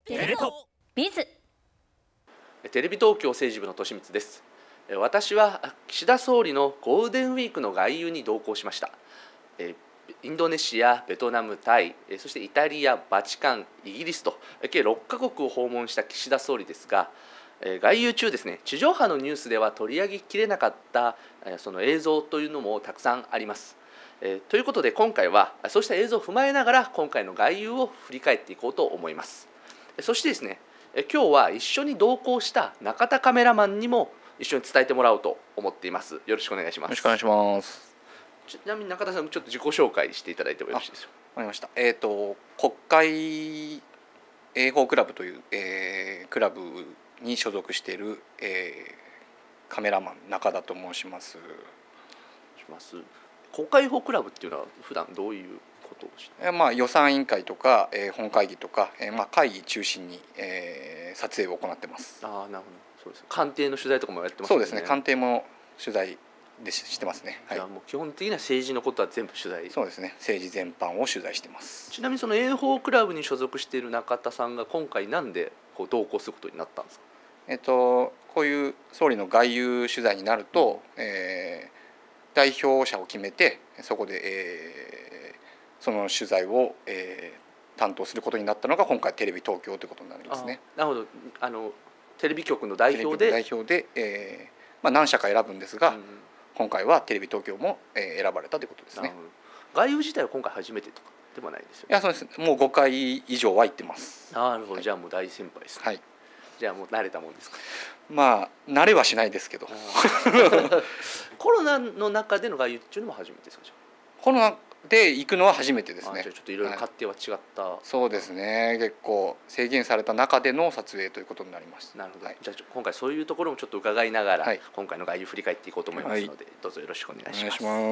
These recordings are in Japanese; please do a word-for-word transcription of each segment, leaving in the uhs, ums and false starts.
テレ東ビズ。 テレビ東京政治部の利光です。私は岸田総理のゴールデンウィークの外遊に同行しました。インドネシア、ベトナム、タイ、そしてイタリア、バチカン、イギリスと計ろっカ国を訪問した岸田総理ですが、外遊中ですね、地上波のニュースでは取り上げきれなかったその映像というのもたくさんあります。ということで今回はそうした映像を踏まえながら今回の外遊を振り返っていこうと思います。そしてですね、今日は一緒に同行した中田カメラマンにも一緒に伝えてもらおうと思っています。よろしくお願いします。 よろしくお願いします。 ちなみに中田さん、ちょっと自己紹介していただいてもよろしいでしょうか。 わかりました。えっ、ー、と国会英語クラブという、えー、クラブに所属している、えー、カメラマン中田と申します。します国会法クラブっていうのは普段どういうことをして、 えーまあ、予算委員会とか、えー、本会議とか、えーまあ、会議中心に、えー、撮影を行ってます。 ああ、なるほど。そうです。官邸の取材とかもやってますよね。 そうですね。官邸も取材でしてますね。 じゃあもう基本的には政治のことは全部取材。 そうですね。政治全般を取材してます。 ちなみにその英法クラブに所属している中田さんが今回なんでこう同行することになったんですか。 えっとこういう総理の外遊取材になると、うんえー、代表者を決めてそこで、えー、その取材を、えー、担当することになったのが今回テレビ東京ということになりますね。 なるほど。あのテレビ局の代表で代表で、えーまあ、何社か選ぶんですが、うん、今回はテレビ東京も、えー、選ばれたということですね。 外遊自体は今回初めてとかでもないですよね。 いやそうです。もうごかい以上は行ってます。 なるほど、はい、じゃあもう大先輩ですね。はい。じゃあもう慣れたもんですか。 まあ慣れはしないですけどコロナの中での外遊っていうのも初めてですか。 コロナで行くのは初めてですね。 じゃあちょっといろいろ勝手は違った、はい、 そうですね。結構制限された中での撮影ということになりました。 なるほど、はい、じゃあ今回そういうところもちょっと伺いながら、はい、今回の外遊振り返っていこうと思いますので、はい、どうぞよろしくお願いします。 お願いします。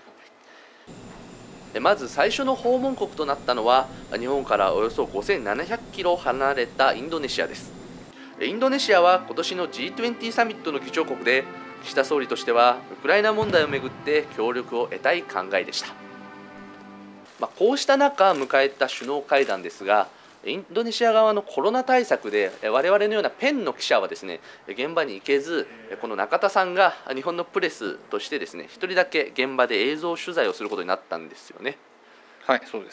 まず最初の訪問国となったのは日本からおよそごせんななひゃくキロ離れたインドネシアです。インドネシアは今年の ジートゥエンティー サミットの議長国で、岸田総理としてはウクライナ問題をめぐって協力を得たい考えでした。まあ、こうした中迎えた首脳会談ですが、インドネシア側のコロナ対策で我々のようなペンの記者はですね、現場に行けず、この中田さんが日本のプレスとしてですね、一人だけ現場で映像取材をすることになったんですよね。 はい、そうです。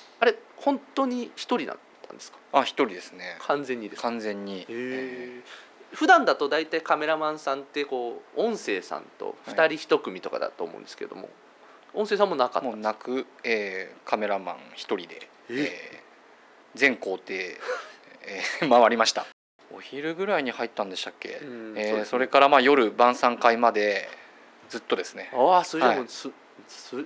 あれ本当に一人だったんですか。 あ、一人ですね。 完全にですか。 完全に。 へー。普段だと大体カメラマンさんってこう音声さんとふたりいち組とかだと思うんですけども、はい、音声さんもなかった。 もうなく、えー、カメラマン一人で、えー、全工程、えー、回りました。お昼ぐらいに入ったんでしたっけ。うん、えー、そ, ね、それからまあ夜晩餐会までずっとですね。 ああ、それじゃもうす、はい、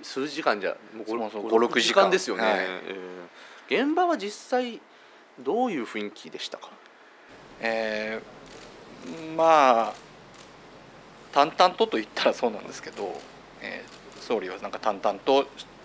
数時間じゃもうご、ろくじかんですよね。はい、えー、現場は実際どういう雰囲気でしたか。 えー、まあ淡々とと言ったらそうなんですけど、えー、総理はなんか淡々と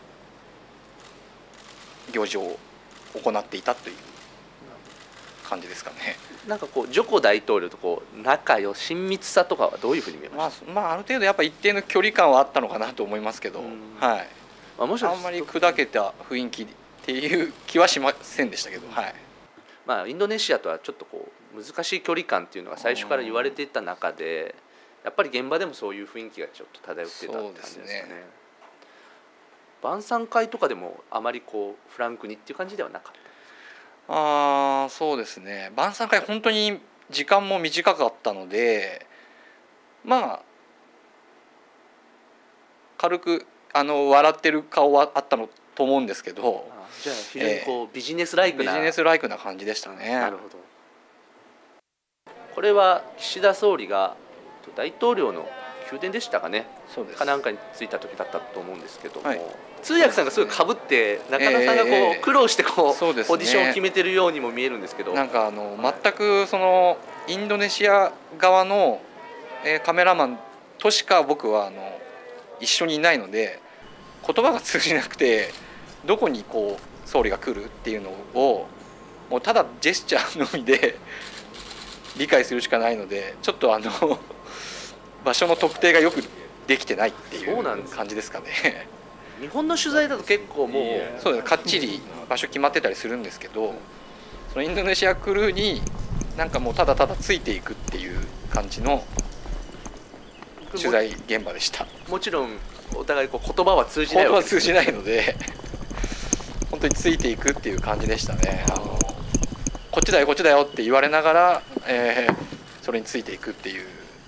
行事を行っていたという感じですかね。 なんかこうジョコ大統領とこう仲良親密さとかはどういうふうに見えました。 まあ、まあ、ある程度やっぱ一定の距離感はあったのかなと思いますけど、はい。まあ、もしあんまり砕けた雰囲気っていう気はしませんでしたけど、はい。 まあインドネシアとはちょっとこう難しい距離感っていうのが最初から言われていた中で、やっぱり現場でもそういう雰囲気がちょっと漂ってたって感じですかね。晩餐会とかでもあまりこうフランクにっていう感じではなかった。 ああ、そうですね。晩餐会本当に時間も短かったので、まあ軽くあの笑ってる顔はあったのと思うんですけど、 ああ、じゃあ非常にこう、えー、ビジネスライクなビジネスライクな感じでしたね。 なるほど。これは岸田総理が大統領の宮殿でしたかね。 そうです。 かなんかに着いた時だったと思うんですけども、はい、通訳さんがすごいかぶって中田さんがこう、えー、苦労してこう、ね、ポジションを決めてるようにも見えるんですけど、 なんかあの、はい、全くそのインドネシア側の、えー、カメラマンとしか僕はあの一緒にいないので言葉が通じなくて、どこにこう総理が来るっていうのをもうただジェスチャーのみで理解するしかないので、ちょっとあの場所の特定がよくできてないっていう感じですかね。 日本の取材だと結構もうそうです、かっちり場所決まってたりするんですけど、 そのインドネシアクルーになんかもうただただついていくっていう感じの取材現場でした。 もちろんお互いこう言葉は通じない言葉はわけです通じないので本当についていくっていう感じでしたね。あのこっちだよこっちだよって言われながら、えー、それについていくっていう。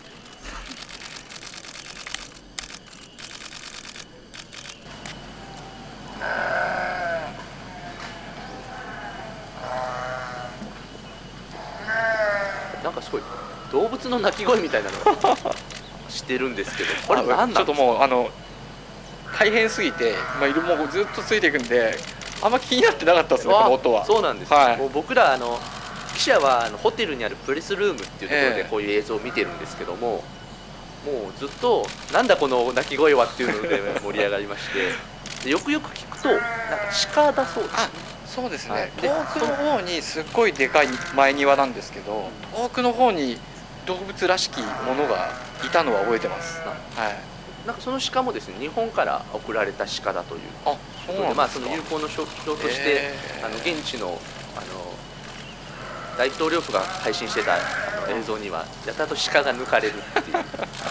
なんかすごい動物の鳴き声みたいなのがしてるんですけど、これ何なんですか？ ちょっともうあの大変すぎて、まあ、いるもうずっとついていくんであんま気になってなかったですね、この音は。 そうなんです、 はい、 もう僕らあの記者はあのホテルにあるプレスルームっていうところでこういう映像を見てるんですけども、えー、もうずっとなんだこの鳴き声はっていうので盛り上がりましてでよくよく聞くとなんか鹿だそうです、ね、 あそうですね、はい、 で遠くの方にすっごいでかい前庭なんですけど、遠くの方に動物らしきものがいたのは覚えてます。はい、 なんかその鹿もですね日本から送られた鹿だというあそうなんですか。 まあその友好の象徴として、えー、あの現地のあの大統領府が配信してたあの映像にはやたらと鹿が抜かれるっていう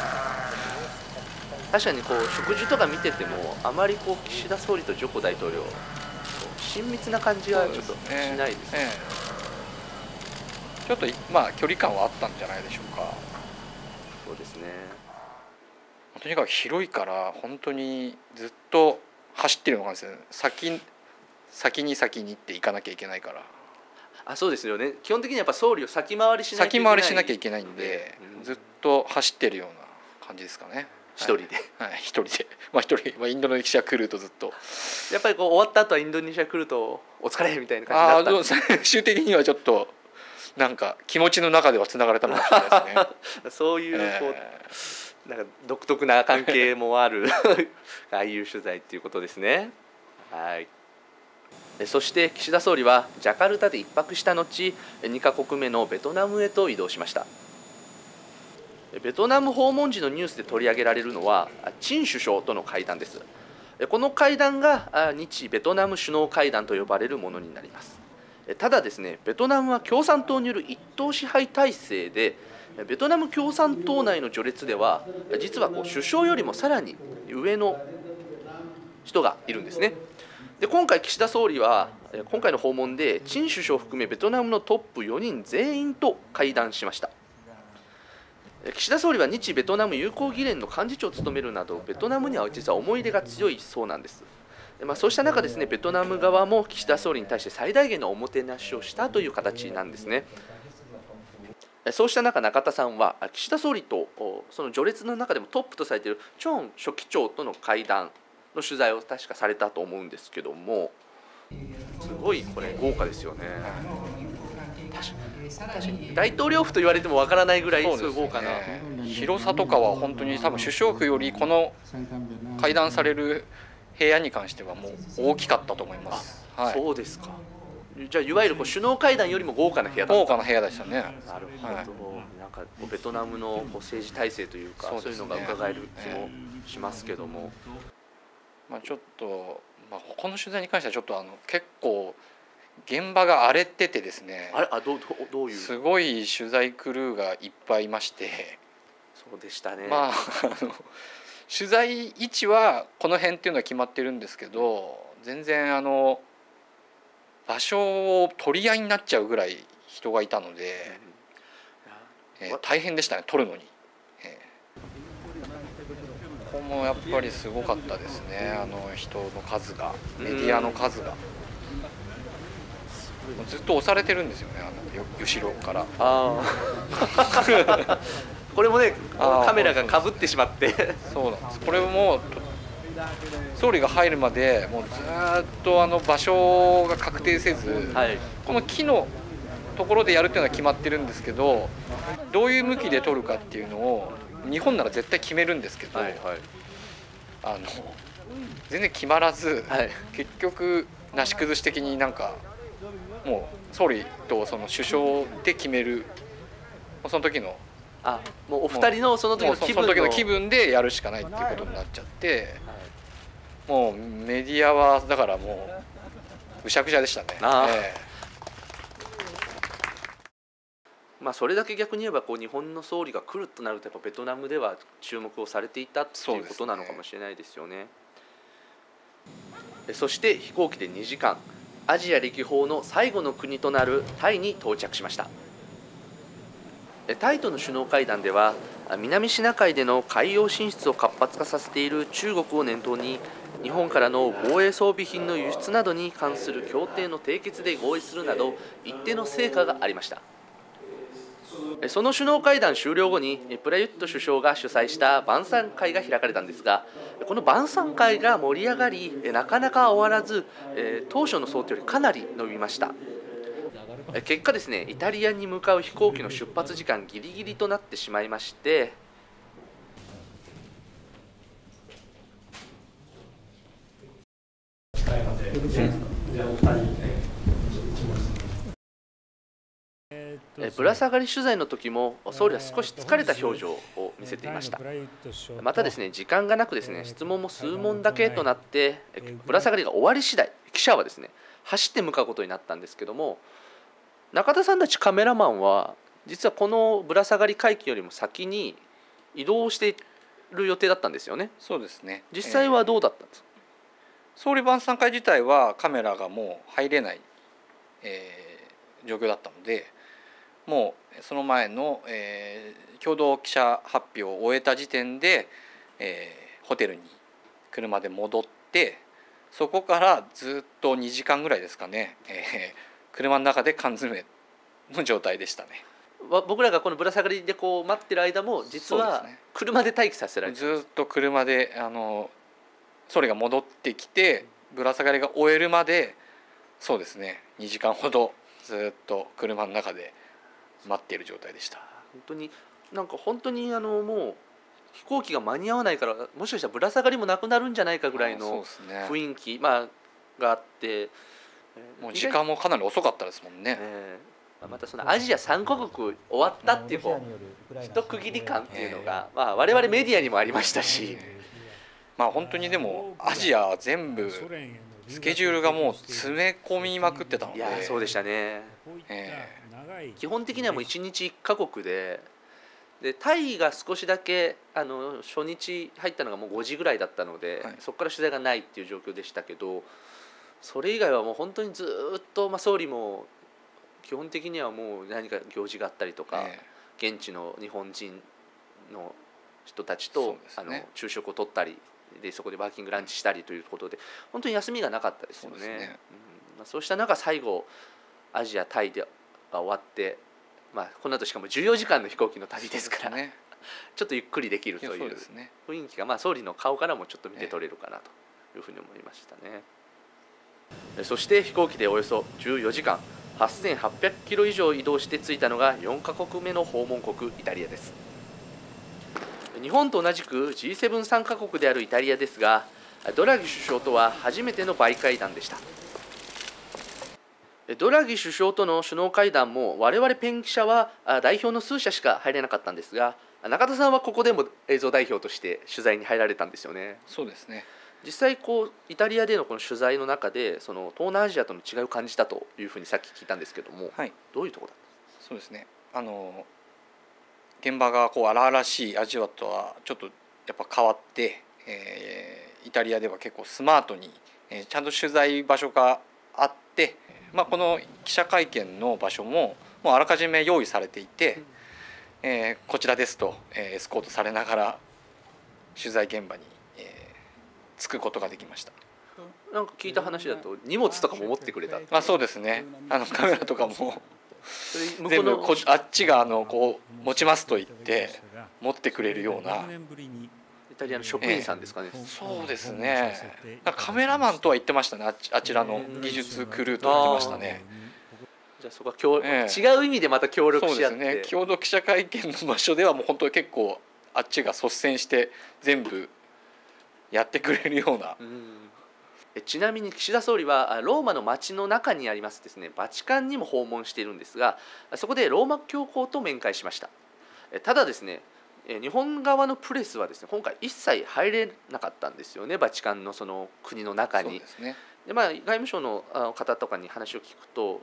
確かにこう食事とか見ててもあまりこう岸田総理とジョコ大統領親密な感じがちょっとしないですね。 ちょっとまあ距離感はあったんじゃないでしょうか。 そうですね。 とにかく広いから本当にずっと走ってるのがですね、先先に先にって行かなきゃいけないから。 あ、そうですよね。基本的にやっぱ総理を先回りしなきゃいけない。 先回りしなきゃいけないんで、うん、ずっと走ってるような感じですかね。 一人で、 はい、はい、一人で、まあ一人、まあインドネシア来るとずっと。 やっぱりこう終わった後はインドネシア来るとお疲れみたいな感じだったんです。 ああ、最終的にはちょっとなんか気持ちの中ではつながれたのかもしれないですね。 そういうこう、えー、なんか独特な関係もあるああいう取材っていうことですね。はい。そして岸田総理はジャカルタで一泊した後、にカ国目のベトナムへと移動しました。ベトナム訪問時のニュースで取り上げられるのは陳首相との会談です。この会談が日ベトナム首脳会談と呼ばれるものになります。ただですね、ベトナムは共産党による一党支配体制で、ベトナム共産党内の序列では実はこう首相よりもさらに上の人がいるんですね。で今回岸田総理は今回の訪問で陳首相を含めベトナムのトップよにん全員と会談しました。岸田総理は日ベトナム友好議連の幹事長を務めるなどベトナムには実は思い出が強いそうなんです。まあ、そうした中ですね、ベトナム側も岸田総理に対して最大限のおもてなしをしたという形なんですね。そうした中、中田さんは岸田総理とその序列の中でもトップとされているチョン書記長との会談の取材を確かされたと思うんですけども、すごいこれ豪華ですよね。確かに大統領府と言われてもわからないぐらいすごい豪華な、 ね、広さとかは本当に多分首相府よりこの会談される部屋に関してはもう大きかったと思います。 はい、そうですか。じゃあいわゆるこう首脳会談よりも豪華な部屋だった。 豪華な部屋でしたね。 なるほど。はい、なんかベトナムのこう政治体制というか、そういうのが伺える気もしますけども、 まあちょっとまあこの取材に関してはちょっとあの結構現場が荒れててですね。 あれあどうどういう。 すごい取材クルーがいっぱいいまして。 そうでしたね。 まああの取材位置はこの辺っていうのは決まってるんですけど、全然あの場所を取り合いになっちゃうぐらい人がいたので、うん、えー、大変でしたね取るのに、えー、ここもやっぱりすごかったですね。あの人の数が、メディアの数が、うん、ずっと押されてるんですよね、あの後ろから。あこれもねカメラがかぶってしまってそうなんです。これも総理が入るまでもうずっとあの場所が確定せず、はい、この木のところでやるっていうのは決まってるんですけど、どういう向きで撮るかっていうのを日本なら絶対決めるんですけど、はいはい、あの全然決まらず、はい、結局なし崩し的になんかもう総理とその首相で決める、その時のあもうお二人のその時の気分 の, その時の気分でやるしかないっていうことになっちゃって、もうメディアはだからもうぐしゃぐしゃでしたね。あ、えまあ、それだけ逆に言えばこう日本の総理が来るとなるとやっぱベトナムでは注目をされていたっていうことなのかもしれないですよね。そして飛行機でにじかん、アジア歴訪の最後の国となるタイに到着しました。タイとの首脳会談では南シナ海での海洋進出を活発化させている中国を念頭に日本からの防衛装備品の輸出などに関する協定の締結で合意するなど一定の成果がありました。その首脳会談終了後にプラユット首相が主催した晩餐会が開かれたんですが、この晩餐会が盛り上がりなかなか終わらず、当初の想定よりかなり伸びました。結果ですね、イタリアに向かう飛行機の出発時間ギリギリとなってしまいまして、ぶら下がり取材の時も総理は少し疲れた表情を見せていました。またですね、時間がなくですね、質問も数問だけとなって、ぶら下がりが終わり次第、記者はですね走って向かうことになったんですけども、中田さんたちカメラマンは実はこのぶら下がり会見よりも先に移動している予定だったんですよね。 そうですね。 実際はどうだったんですか？ えー、総理晩餐会自体はカメラがもう入れない、えー、状況だったので、もうその前の、えー、共同記者発表を終えた時点で、えー、ホテルに車で戻って、そこからずっとにじかんぐらいですかね、えー車の中で缶詰の状態でしたね。 僕らがこのぶら下がりでこう待ってる間も実は車で待機させられてる、 ずっと車であの総理が戻ってきてぶら下がりが終えるまで、そうですね、にじかんほどずっと車の中で待っている状態でした。 本当になんか本当にあのもう飛行機が間に合わないから、もしかしたらぶら下がりもなくなるんじゃないかぐらいの雰囲気、まあ、があって、 もう時間もかなり遅かったですもんね。 えー、またそのアジアさんカ国終わったっていうこう一区切り感っていうのが、えーまあ、我々メディアにもありましたし、 えー、まあ本当にでもアジアは全部スケジュールがもう詰め込みまくってたので、 いやそうでしたね、えー、基本的にはもういちにちいっカ国で、でタイが少しだけあの初日入ったのがもうごじぐらいだったので、はい、そこから取材がないっていう状況でしたけど、それ以外はもう本当にずっと、まあ、総理も基本的にはもう何か行事があったりとか、えー、現地の日本人の人たちと、ね、あの昼食をとったりで、そこでワーキングランチしたりということで本当に休みがなかったですよね。そうですね、うん、まあ、そうした中最後アジアタイでが終わって、まあ、この後しかもじゅうよじかんの飛行機の旅ですから、ね、ちょっとゆっくりできるという雰囲気が、まあ、総理の顔からもちょっと見て取れるかなというふうに思いましたね。そして飛行機でおよそじゅうよじかん、はっせんはっぴゃくキロ以上移動して着いたのがよんカ国目の訪問国イタリアです。日本と同じく ジーセブン 参加国であるイタリアですが、ドラギ首相とは初めてのバイ会談でした。ドラギ首相との首脳会談も我々ペン記者は代表の数社しか入れなかったんですが、中田さんはここでも映像代表として取材に入られたんですよね。 そうですね。 実際こうイタリアでのこの取材の中でその東南アジアとの違いを感じたというふうにさっき聞いたんですけども、はい、どういうところだったんですか？ そうですね、あの現場がこう荒々しいアジアとはちょっとやっぱ変わって、えー、イタリアでは結構スマートに、えー、ちゃんと取材場所があって、まあ、この記者会見の場所ももうあらかじめ用意されていて、うん、えー、こちらですと、えー、エスコートされながら取材現場に着くことができました。 なんか聞いた話だと荷物とかも持ってくれた。 あ、そうですね。あのカメラとかも全部こあっちがあのこう持ちますと言って持ってくれるようなイタリアの職員さんですかね。 えー、そうですね。カメラマンとは言ってましたね。あちらの技術クルーと言ってましたね。 じゃあそこは協、えー、違う意味でまた協力し合って。 そうですね。共同記者会見の場所ではもう本当に結構あっちが率先して全部やってくれるような。うん、 ちなみに岸田総理はローマの街の中にありますですね、バチカンにも訪問しているんですが、そこでローマ教皇と面会しました。ただですね、日本側のプレスはですね今回一切入れなかったんですよね、バチカンのその国の中に。そうですね。で、まあ、外務省の方とかに話を聞くと、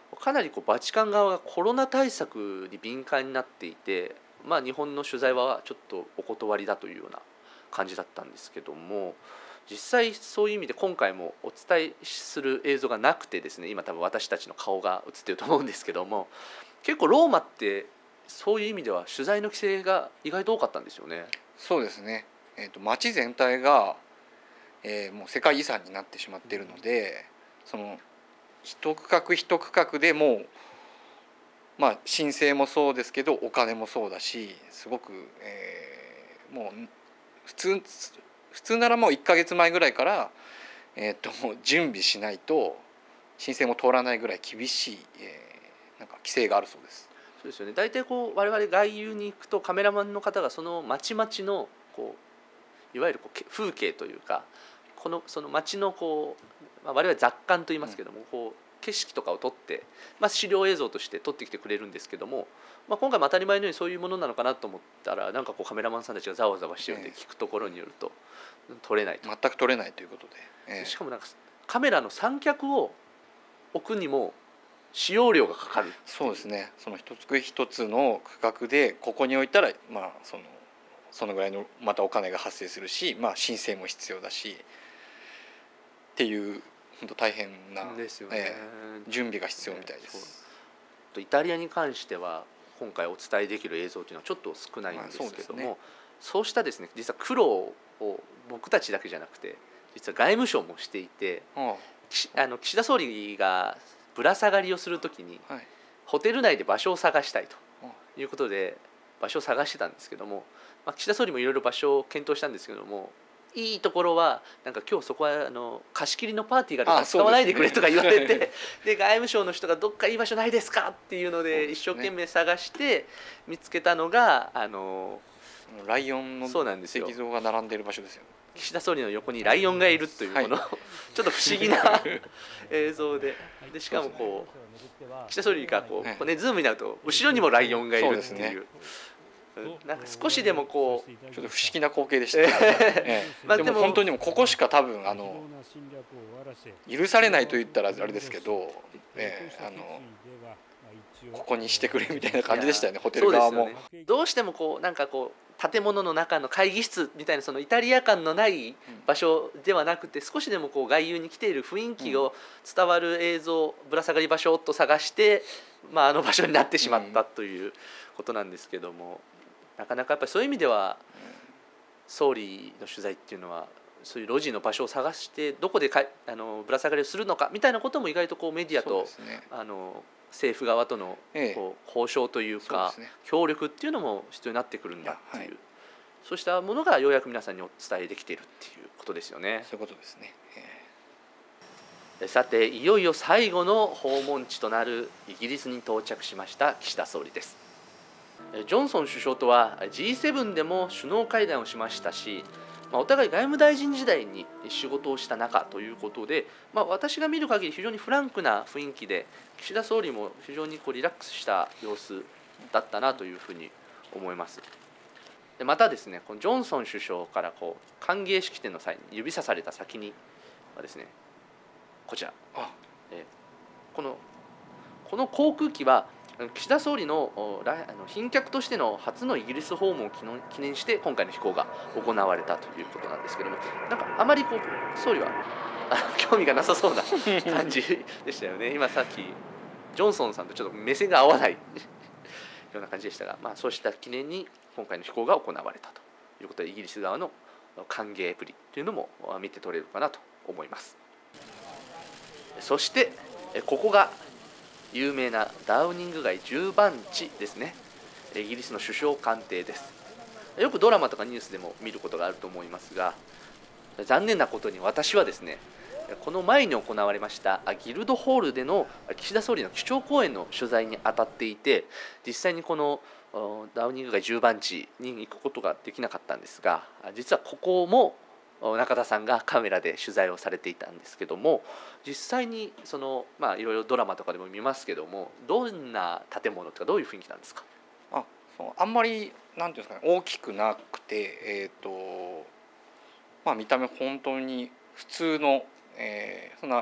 かなりこうバチカン側がコロナ対策に敏感になっていて、まあ、日本の取材はちょっとお断りだというような感じだったんですけども、実際そういう意味で今回もお伝えする映像がなくてですね、今多分私たちの顔が映ってると思うんですけども、結構ローマってそういう意味では取材の規制が意外と多かったんですよね。 そうですね、えーと、街全体が、えー、もう世界遺産になってしまっているので、その一区画一区画でもう、まあ、申請もそうですけどお金もそうだし、すごく、えー、もう普通普通ならもういっかげつまえぐらいから、えー、と準備しないと申請も通らないぐらい厳しい、えー、なんか規制があるそうです。 そうですよね。大体こう我々外遊に行くとカメラマンの方がその町々のこういわゆるこう風景というか、このその町のこう、まあ、我々雑感と言いますけども、うん、こう景色とかを撮って、まあ、資料映像として撮ってきてくれるんですけども、まあ、今回も当たり前のようにそういうものなのかなと思ったら、なんかこうカメラマンさんたちがざわざわしてるんで、聞くところによると撮れないと、 全く撮れないということで、 えー、しかもなんかカメラの三脚を置くにも使用料がかかる。 そうですね、その一つ一つの区画でここに置いたら、まあ、そのそのぐらいのまたお金が発生するし、まあ、申請も必要だしっていう本当大変なですよね、 えー、準備が必要みたいです。 イタリアに関しては今回お伝えできる映像というのはちょっと少ないんですけども、まあ そうですね、そうしたですね、実は苦労を僕たちだけじゃなくて実は外務省もしていて、ああの岸田総理がぶら下がりをするときに、はい、ホテル内で場所を探したいということで場所を探してたんですけども、まあ、岸田総理もいろいろ場所を検討したんですけども、いいところはなんか今日そこはあの貸し切りのパーティーがあるから使わないでくれとか言われて、で、で外務省の人がどっかいい場所ないですかっていうので一生懸命探して見つけたのがあのライオンの石像が並んでいる場所ですよね。 岸田総理の横にライオンがいるというこの、はい、ちょっと不思議な映像 で, でしかもこう岸田総理がこう、はい、ね、ズームになると後ろにもライオンがいるっていう、なんか少しでもこうちょっと不思議な光景でした、ええ、まあ、でも本当にもここしか多分あの許されないと言ったらあれですけど、ええ、あのここにしてくれみたいな感じでしたよね、ホテル側も。 そうですよね、どうしてもこうなんかこう建物の中の会議室みたいなそのイタリア感のない場所ではなくて、少しでもこう外遊に来ている雰囲気を伝わる映像、ぶら下がり場所と探して、まあ、あの場所になってしまったということなんですけども、なかなかやっぱりそういう意味では総理の取材っていうのはそういう路地の場所を探してどこでかあのぶら下がりをするのかみたいなことも意外とこうメディアと、ね、あの政府側とのこう交渉というか、ええ、うね、協力っていうのも必要になってくるんだっていう、はい、そうしたものがようやく皆さんにお伝えできているっていうことですよね。 そういうことですね、 えー、さていよいよ最後の訪問地となるイギリスに到着しました岸田総理です。ジョンソン首相とは ジーセブン でも首脳会談をしましたし、まあ、お互い外務大臣時代に仕事をした仲ということで、まあ、私が見る限り非常にフランクな雰囲気で、岸田総理も非常にこうリラックスした様子だったなというふうに思います。でまたですね、このジョンソン首相からこう歓迎式典の際に指さされた先にはですね、こちら、あえこのこの航空機は岸田総理の賓客としての初のイギリス訪問を記念して今回の飛行が行われたということなんですけれども、なんかあまりこう総理は興味がなさそうな感じでしたよね。今さっきジョンソンさんとちょっと目線が合わないような感じでしたが、まあ、そうした記念に今回の飛行が行われたということで、イギリス側の歓迎ぶりというのも見て取れるかなと思います。そしてここが有名なダウニング街じゅうばん地ですね。イギリスの首相官邸です。よくドラマとかニュースでも見ることがあると思いますが、残念なことに私はですね、この前に行われましたギルドホールでの岸田総理の基調講演の取材に当たっていて、実際にこのダウニング街じゅうばん地に行くことができなかったんですが、実はここも中田さんがカメラで取材をされていたんですけども、実際にそのまあいろいろドラマとかでも見ますけども、どんな建物とかどういう雰囲気なんですか？ あ、そうあんまりなんていうんですかね、大きくなくて、えーとまあ、見た目本当に普通の、えー、そんな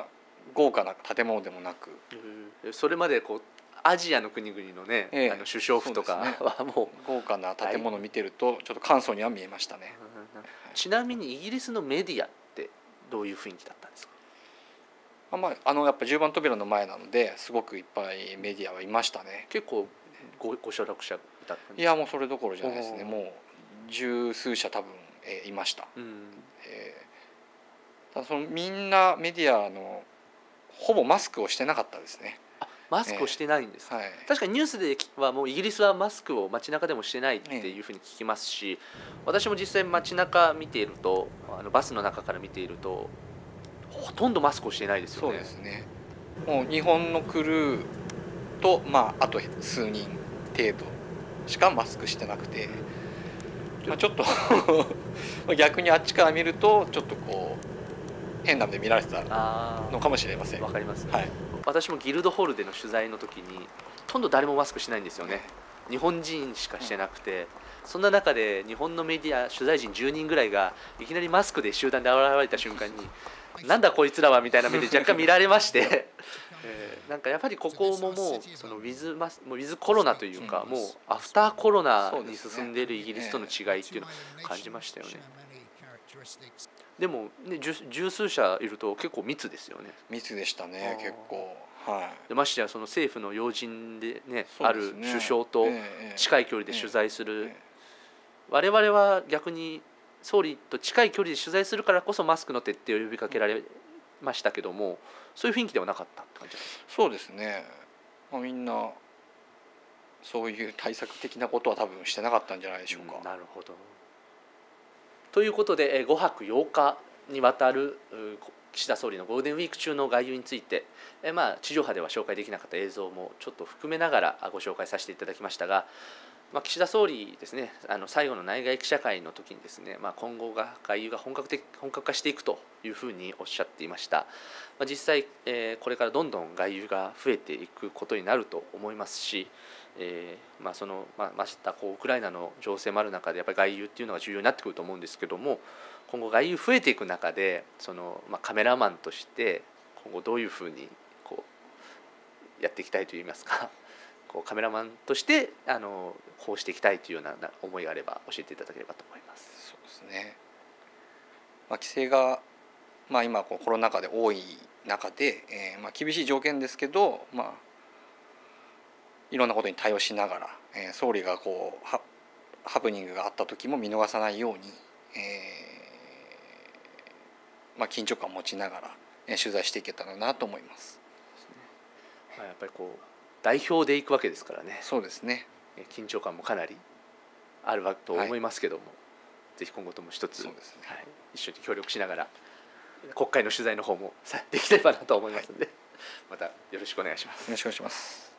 豪華な建物でもなく、 うん、それまでこうアジアの国々のね、ええ、あの首相府とかはもう豪華な建物を見てるとちょっと簡素には見えましたね。 ちなみにイギリスのメディアってどういう雰囲気だったんですか？ あ、まあ、あのやっぱじゅうばん扉の前なのですごくいっぱいメディアはいましたね。 結構 ご, ご所属者いたんですか？ いやもうそれどころじゃないですね。もう十数社多分、えー、いました、うんえー、ただそのみんなメディアのほぼマスクをしてなかったですね。 あ、マスクをしてないんです、 えーはい、 確かにニュースではもうイギリスはマスクを街中でもしてないっていうふうに聞きますし、えー、私も実際街中見ているとあのバスの中から見ているとほとんどマスクをしてないですよね。 そうですね。もう日本のクルーと、まあ、あと数人程度しかマスクしてなくて、まあ、ちょっと逆にあっちから見るとちょっとこう変な目で見られてたのかもしれません。 わかります、 はい、 私もギルドホールでの取材の時にほとんど誰もマスクしないんですよね。日本人しかしてなくて、そんな中で日本のメディア取材陣じゅうにんぐらいがいきなりマスクで集団で現れた瞬間になんだこいつらはみたいな目で若干見られましてえー、なんかやっぱりここももうそのウィズマスもうウィズコロナというか、もうアフターコロナに進んでいるイギリスとの違いっていうのを感じましたよね。でもね、十, 十数社いると結構密ですよね。 密でしたね、結構。はい、 でましてやその政府の要人でね、ある首相と近い距離で取材する、えーえーえー、我々は逆に総理と近い距離で取材するからこそマスクの徹底を呼びかけられましたけども、そういう雰囲気ではなかったって感じです。 そうですね、まあ、みんなそういう対策的なことは多分してなかったんじゃないでしょうか。 うん、なるほど。ということでごはくようかにわたる岸田総理のゴールデンウィーク中の外遊について、えまあ、地上波では紹介できなかった映像もちょっと含めながらご紹介させていただきましたが、まあ、岸田総理ですね、あの最後の内外記者会の時にですね、まあ、今後が外遊が本格的本格化していくというふうにおっしゃっていました。まあ、実際、えー、これからどんどん外遊が増えていくことになると思いますし、えーまあそのまあ、ましたこうウクライナの情勢もある中でやっぱり外遊っていうのが重要になってくると思うんですけども、今後外遊増えていく中でその、まあ、カメラマンとして今後どういうふうにこうやっていきたいといいますかこうカメラマンとしてあのこうしていきたいというような思いがあれば教えていただければと思います。 そうですね、まあ、規制が、まあ、今こうコロナ禍で多い中で、えーまあ、厳しい条件ですけど、まあ、いろんなことに対応しながら、えー、総理がこうハ、ハプニングがあった時も見逃さないように、えーまあ、緊張感を持ちながら、えー、取材していけたらなと思います。 まあ、やっぱりこう代表で行くわけですからね。 そうですね、 緊張感もかなりあると思いますけども、はい、ぜひ今後とも一つ、 そうですね、 はい、一緒に協力しながら国会の取材の方もできればなと思いますので、はい、またよろしくお願いします。 よろしくお願いします。